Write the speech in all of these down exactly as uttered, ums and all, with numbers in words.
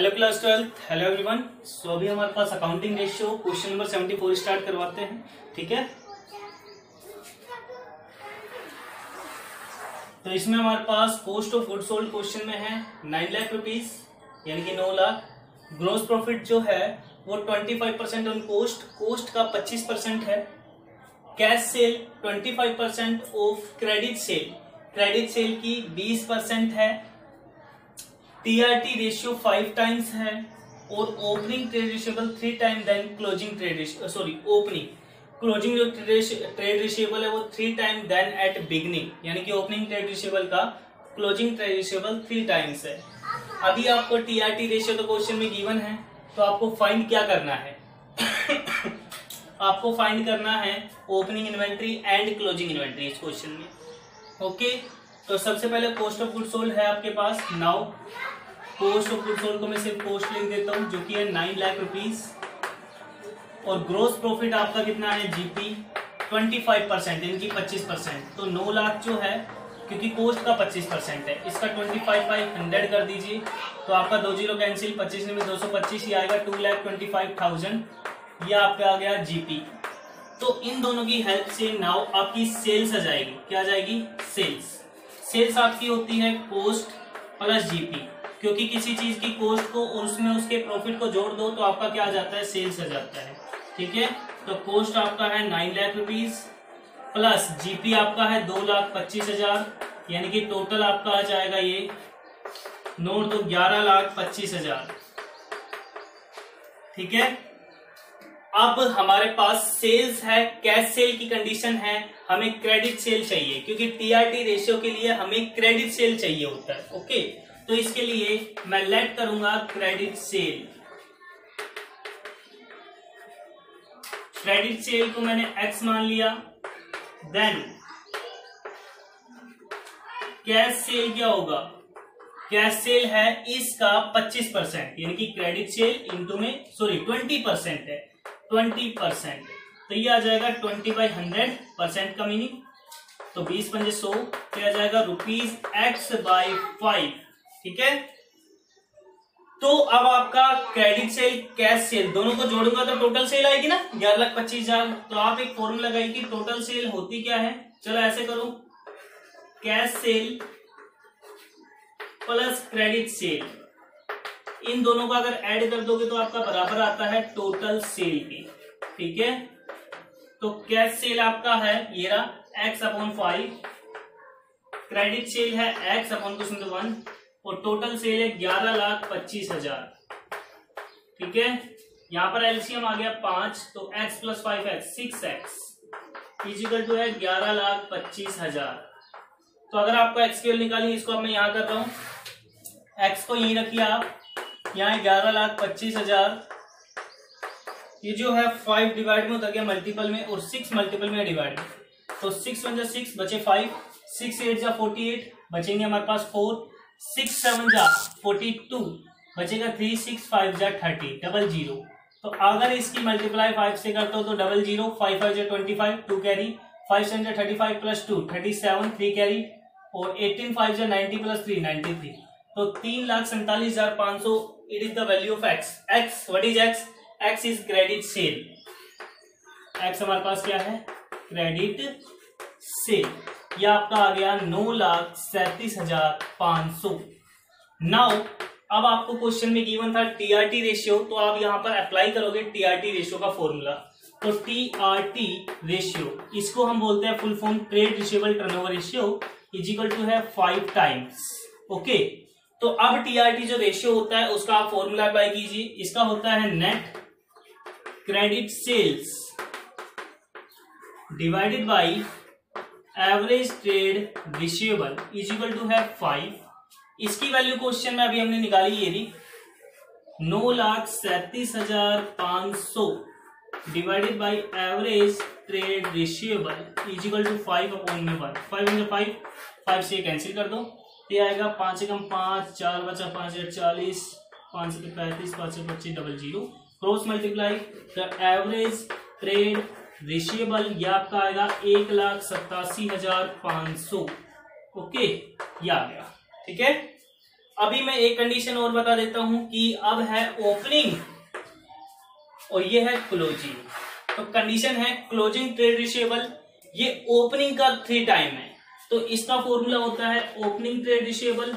Hello class twelfth, hello everyone. So अभी हमारे पास accounting ratio question number seventy four start करवाते हैं। ठीक है, तो इसमें हमारे पास cost of good sold question में है नाइन लाख रुपीज यानी कि नौ लाख। ग्रोस प्रॉफिट जो है वो twenty five percent on cost, cost का पच्चीस परसेंट है। Cash sale twenty five percent of credit sale, credit sale की बीस परसेंट है। टीआरटी रेशियो फाइव टाइम्स है और opening trade receivable three time then closing trade sorry opening closing जो trade receivable है वो three time then at beginning, यानी कि ओपनिंग ट्रेड रिसीवेबल का closing trade receivable three times है। अभी आपको टीआरटी रेशियो तो क्वेश्चन में गिवन है, तो आपको फाइंड क्या करना है आपको फाइंड करना है opening inventory and closing inventory इस क्वेश्चन में। ओके, तो सबसे पहले कॉस्ट ऑफ गुड सोल्ड है आपके पास। Now cost of good sold को मैं सिर्फ कॉस्ट लिख देता हूं जो कि है नाइन लाख रुपीज और ग्रोस प्रॉफिट आपका कितना है जीपी ट्वेंटी फाइव परसेंट इनकी पच्चीस परसेंट, तो नौ लाख जो है क्योंकि कोस्ट का पच्चीस परसेंट है इसका ट्वेंटी फाइव बाई हंड्रेड कर दीजिए, तो आपका दो जीरो कैंसिल, पच्चीस में दो सौ पच्चीस ही आएगा, two lakh twenty five thousand ये आपका आ गया जीपी। तो इन दोनों की हेल्प से नाउ आपकी सेल्स आ जाएगी। क्या आ जाएगी? सेल्स। सेल्स आपकी होती है कोस्ट प्लस जीपी, क्योंकि किसी चीज की कोस्ट को और उसमें उसके प्रॉफिट को जोड़ दो तो आपका क्या आ जाता है? सेल्स आ जाता है। ठीक है, तो कोस्ट आपका है nine lakh rupees plus GP आपका है दो लाख पच्चीस हजार, यानी कि टोटल आपका आ जाएगा ये नोट दो ग्यारह लाख पच्चीस हजार। ठीक है, अब हमारे पास सेल्स है, कैश सेल की कंडीशन है, हमें क्रेडिट सेल चाहिए क्योंकि टीआरटी रेशियो के लिए हमें क्रेडिट सेल चाहिए होता है। ओके, तो इसके लिए मैं लेट करूंगा क्रेडिट सेल। क्रेडिट सेल को मैंने एक्स मान लिया। देन कैश सेल क्या होगा? कैश सेल है इसका पच्चीस परसेंट यानी कि क्रेडिट सेल इंटू में सॉरी ट्वेंटी परसेंट है, ट्वेंटी परसेंट, तो ये आ जाएगा ट्वेंटी बाई हंड्रेड परसेंट का मीनिंग, तो बीस पंजे सौ, तो आ जाएगा रुपीज एक्स बाई फाइव। ठीक है, तो अब आपका क्रेडिट सेल कैश सेल दोनों को जोड़ूंगा तो टोटल सेल आएगी ना ग्यारह लाख पच्चीस हजार। तो आप एक फॉर्मूला लगाइए कि टोटल सेल होती क्या है। चलो ऐसे करो, cash sale plus credit sale, इन दोनों को अगर ऐड कर दोगे तो आपका बराबर आता है टोटल सेल की। ठीक है, तो कैश सेल आपका है ये रहा X upon five, credit sale है X upon two into one और टोटल सेल है ग्यारह लाख पच्चीस हजार। ठीक है, यहां पर एलसीएम आ गया पांच, तो X plus five X six X equal to है ग्यारह लाख पच्चीस हजार। तो अगर आपको एक्स की वैल्यू निकालनी, इसको अब मैं यहां कर रहा हूं, एक्स को यहीं रखिए आप, यहाँ ग्यारह लाख पच्चीस हजार, ये जो है फाइव डिवाइड में उतर गया मल्टीपल में और सिक्स मल्टीपल में डिवाइड में, तो सिक्स वन जा सिक्स बचे फाइव, सिक्स एट जा फोर्टी एट बचेंगे हमारे पास फोर, सिक्स सेवन जा फोर्टी टू बचेगा थ्री, सिक्स फाइव जा थर्टी, डबल जीरो। तो अगर इसकी मल्टीप्लाई फाइव से करते हो तो डबल जीरो, फाइव फाइव जा twenty five, two carry, five seven जा thirty five plus two thirty seven, three carry और एटीन फाइव जा ninety plus three ninety three, तो तीन लाख सैंतालीस हजार पांच सौ। It is the value of X. X what is X? X is credit sale. X हमारे पास क्या है? Credit sale. ये आपका आ गया नौ लाख सैंतीस हजार पांच सौ। नाउ अब आपको क्वेश्चन में गिवन था टीआरटी रेशियो, तो आप यहां पर अप्लाई करोगे टीआरटी रेशियो का फॉर्मूला। तो टीआरटी रेशियो इसको हम बोलते हैं full form trade receivable turnover ratio equal to है फाइव टाइम्स। ओके, तो अब टीआरटी जो रेशियो होता है उसका आप फॉर्मूला अप्लाई कीजिए। इसका होता है net credit sales divided by average trade receivable equal to है फाइव। इसकी वैल्यू क्वेश्चन में अभी हमने निकाली ये रही नौ लाख सैंतीस हजार पांच सौ divided by average trade receivable equal to five upon में one, five into five, five से कैंसिल कर दो, ये आएगा पांच एकम पांच, चार बचा पांच हजार चालीस, पांच से पैंतीस, पांच से पच्चीस, double zero, cross multiply the average trade receivable ये आपका आएगा एक लाख सत्तासी हजार पांच सौ। ओके, ये आ गया। ठीक है, अभी मैं एक कंडीशन और बता देता हूं कि अब है ओपनिंग और ये है क्लोजिंग। तो कंडीशन है क्लोजिंग ट्रेड रिसीवेबल, ये ओपनिंग का थ्री टाइम है, तो इसका फॉर्मूला होता है opening trade receivable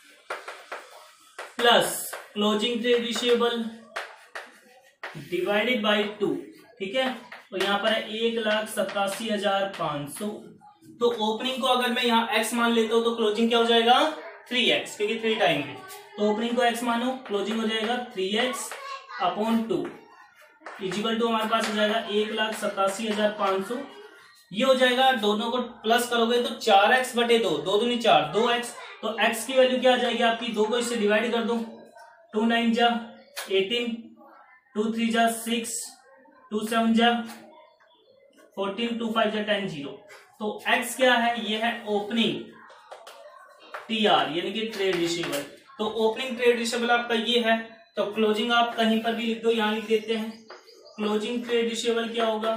plus closing trade receivable divided by two. ठीक है, तो यहाँ पर है एक लाख सतासी हजार पांच सौ। तो ओपनिंग को अगर मैं यहाँ एक्स मान लेता हूं तो क्लोजिंग क्या हो जाएगा थ्री एक्स, क्योंकि थ्री टाइम है। तो ओपनिंग को एक्स मानो, क्लोजिंग हो जाएगा three X upon two equal to हमारे पास हो जाएगा एक लाख सतासी हजार पांच सौ। ये हो जाएगा, दोनों को प्लस करोगे तो चार एक्स बटे दो, दो दूनी चार, दो एक्स। तो एक्स की वैल्यू क्या आ जाएगी आपकी, दो को इससे डिवाइड कर दो, टू नाइन जा एटीन, टू थ्री जा सिक्स, टू सेवन जा फोर्टीन, टू फाइव जा टेन, जीरो। तो एक्स क्या है, ये है ओपनिंग टी आर यानी कि ट्रेड रिसीवेबल। तो ओपनिंग ट्रेड रिसीवेबल आपका ये है। तो क्लोजिंग आप कहीं पर भी लिख दो, यहां लिख देते हैं क्लोजिंग ट्रेड रिसीवेबल क्या होगा,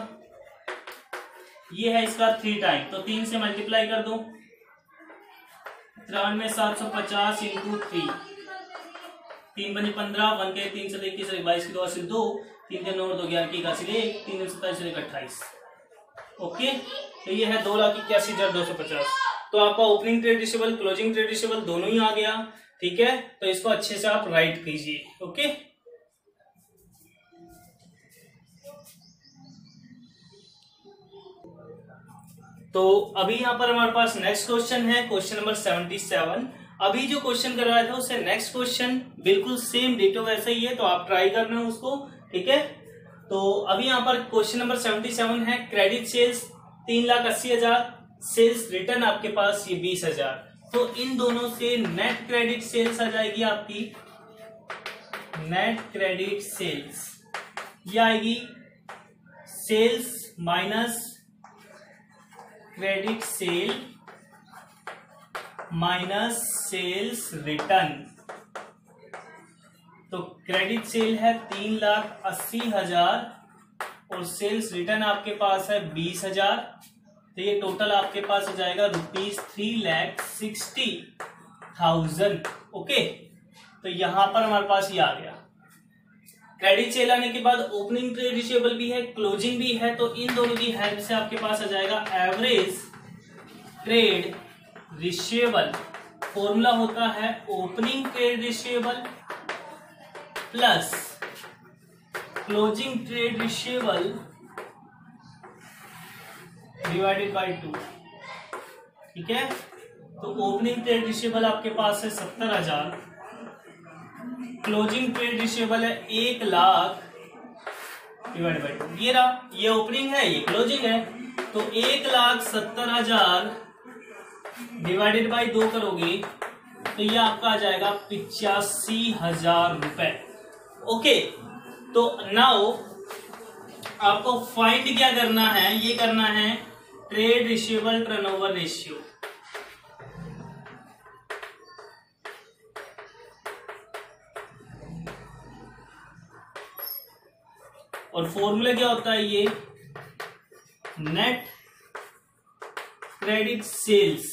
ये है इसका थ्री टाइम। तो तीन से मल्टीप्लाई कर दो, तिरानवे सात सौ पचास इंटू थ्री, तीन बने पंद्रह, वन के तीन से इक्कीस, बाईस की दो से दो, तीन के नौ, दो ग्यारह की इक्यासी, एक तीन सत्ताईस से अट्ठाईस। ओके, तो ये है दो लाख इक्यासी हजार दो सौ पचास। तो आपका opening trade receivable closing trade receivable दोनों ही आ गया। ठीक है, तो इसको अच्छे से आप राइट कीजिए। ओके, तो अभी यहां पर हमारे पास नेक्स्ट क्वेश्चन है, क्वेश्चन नंबर सेवेंटी सेवन। अभी जो क्वेश्चन करवाया था उससे नेक्स्ट क्वेश्चन बिल्कुल सेम डिटो वैसा ही है, तो आप ट्राई करना उसको। ठीक है, तो अभी यहां पर क्वेश्चन नंबर सेवेंटी सेवन है, क्रेडिट सेल्स तीन लाख अस्सी हजार, सेल्स रिटर्न आपके पास ये बीस हजार। तो इन दोनों से नेट क्रेडिट सेल्स आ जाएगी आपकी, नेट क्रेडिट सेल्स ये आएगी sales minus credit sale minus sales return. तो क्रेडिट सेल है तीन लाख अस्सी हजार और सेल्स रिटर्न आपके पास है बीस हजार। तो ये टोटल आपके पास हो जाएगा rupees three lakh sixty thousand. Okay, तो यहां पर हमारे पास ये आ गया। क्रेडिट सेल आने के बाद ओपनिंग ट्रेड रिसीवेबल भी है, क्लोजिंग भी है, तो इन दोनों की हेल्प से आपके पास आ जाएगा एवरेज ट्रेड रिसीवेबल। फॉर्मूला होता है opening trade receivable plus closing trade receivable divided by two. ठीक है, तो ओपनिंग ट्रेड रिसीवेबल आपके पास है सत्तर हजार, क्लोजिंग ट्रेड रिसीवेबल है एक लाख डिवाइड बाय टू। ये रहा, ये ओपनिंग है, ये क्लोजिंग है। तो एक लाख सत्तर हजार डिवाइडेड बाई दो करोगे तो ये आपका आ जाएगा पिचासी हजार रुपए। ओके, तो नाउ आपको फाइंड क्या करना है, ये करना है ट्रेड रिसीवेबल टर्नओवर रेशियो। और फॉर्मूला क्या होता है, ये net credit sales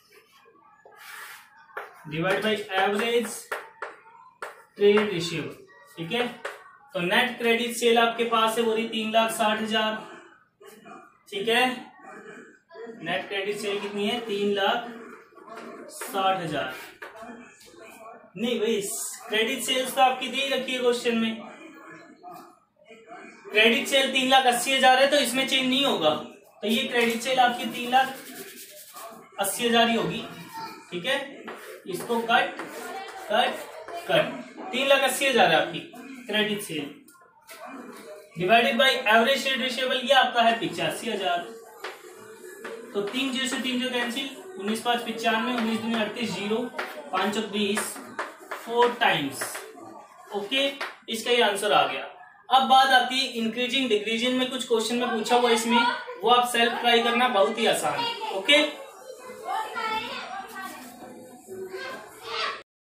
divide by average trade receivable. ठीक है, तो नेट क्रेडिट सेल आपके पास है वो रही तीन लाख साठ हजार। ठीक है, नेट क्रेडिट सेल कितनी है, तीन लाख साठ हजार। नहीं भाई, क्रेडिट सेल्स तो आपकी दे रखी है क्वेश्चन में, क्रेडिट सेल तीन लाख अस्सी हजार है तो इसमें चेंज नहीं होगा। तो ये क्रेडिट सेल आपकी तीन लाख अस्सी हजार ही होगी। ठीक है, इसको कट कट कट, तीन लाख अस्सी हजार है आपकी credit sale divided by average trade receivable, ये आपका है पिचासी हजार। तो तीन जीरो से तीन जीरो कैंसिल, उन्नीस पांच पिचानवे, उन्नीस दूनी अड़तीस, जीरो पांच बीस, फोर टाइम्स। ओके, इसका ये आंसर आ गया। अब बात आती है इंक्रीजिंग डिक्रीजिंग में, कुछ क्वेश्चन में पूछा हुआ इसमें, वो आप सेल्फ ट्राई करना, बहुत ही आसान है। ओके।